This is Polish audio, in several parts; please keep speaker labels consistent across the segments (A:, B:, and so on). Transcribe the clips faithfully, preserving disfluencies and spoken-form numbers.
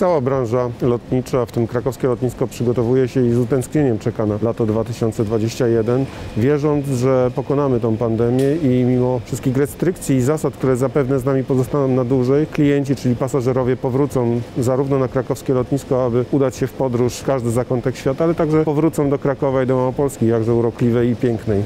A: Cała branża lotnicza, w tym krakowskie lotnisko, przygotowuje się i z utęsknieniem czeka na lato dwa tysiące dwudzieste pierwsze, wierząc, że pokonamy tą pandemię i mimo wszystkich restrykcji i zasad, które zapewne z nami pozostaną na dłużej, klienci, czyli pasażerowie, powrócą zarówno na krakowskie lotnisko, aby udać się w podróż w każdy zakątek świata, ale także powrócą do Krakowa i do Małopolski, jakże urokliwej i pięknej.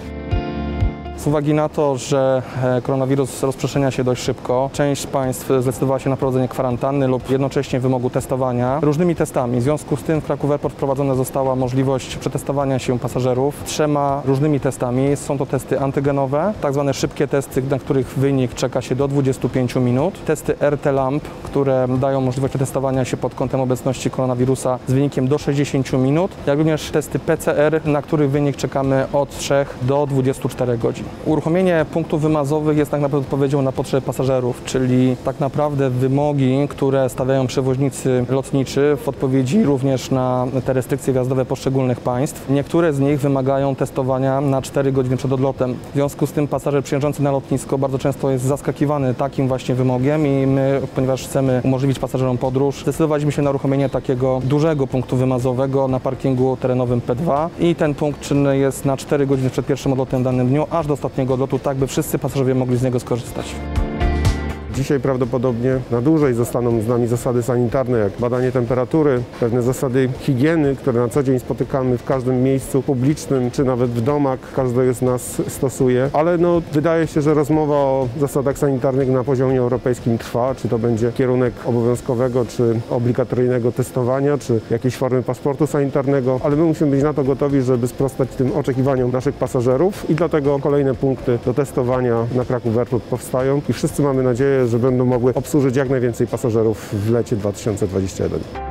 B: Z uwagi na to, że koronawirus rozprzestrzenia się dość szybko, część państw zdecydowała się na prowadzenie kwarantanny lub jednocześnie wymogu testowania różnymi testami. W związku z tym w Kraków Airport wprowadzona została możliwość przetestowania się pasażerów trzema różnymi testami. Są to testy antygenowe, tak zwane szybkie testy, na których wynik czeka się do dwudziestu pięciu minut. Testy R T LAMP, które dają możliwość przetestowania się pod kątem obecności koronawirusa z wynikiem do sześćdziesięciu minut, jak również testy P C R, na których wynik czekamy od trzech do dwudziestu czterech godzin. Uruchomienie punktów wymazowych jest tak naprawdę odpowiedzią na potrzeby pasażerów, czyli tak naprawdę wymogi, które stawiają przewoźnicy lotniczy w odpowiedzi również na te restrykcje wjazdowe poszczególnych państw. Niektóre z nich wymagają testowania na cztery godziny przed odlotem. W związku z tym pasażer przyjeżdżający na lotnisko bardzo często jest zaskakiwany takim właśnie wymogiem i my, ponieważ chcemy umożliwić pasażerom podróż, zdecydowaliśmy się na uruchomienie takiego dużego punktu wymazowego na parkingu terenowym P dwa i ten punkt czynny jest na cztery godziny przed pierwszym odlotem w danym dniu, aż do ostatniego odlotu, tak by wszyscy pasażerowie mogli z niego skorzystać.
A: Dzisiaj prawdopodobnie na dłużej zostaną z nami zasady sanitarne, jak badanie temperatury, pewne zasady higieny, które na co dzień spotykamy w każdym miejscu publicznym, czy nawet w domach, każdy z nas stosuje. Ale no, wydaje się, że rozmowa o zasadach sanitarnych na poziomie europejskim trwa, czy to będzie kierunek obowiązkowego, czy obligatoryjnego testowania, czy jakiejś formy paszportu sanitarnego, ale my musimy być na to gotowi, żeby sprostać tym oczekiwaniom naszych pasażerów i dlatego kolejne punkty do testowania na Kraków Airport powstają i wszyscy mamy nadzieję, że będą mogły obsłużyć jak najwięcej pasażerów w lecie dwa tysiące dwudziestym pierwszym.